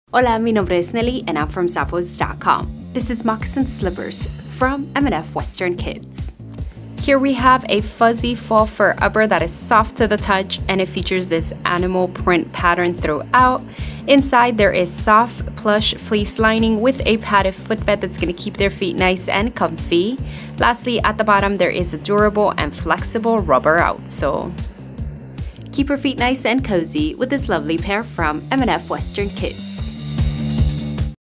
Hola, mi nombre es Nelly and I'm from Zappos.com. This is Moccasin Slippers from M&amp Western Kids. Here we have a fuzzy faux fur upper that is soft to the touch and it features this animal print pattern throughout. Inside there is soft plush fleece lining with a padded footbed that's going to keep their feet nice and comfy. Lastly, at the bottom there is a durable and flexible rubber outsole. Keep your feet nice and cozy with this lovely pair from M&amp Western Kids.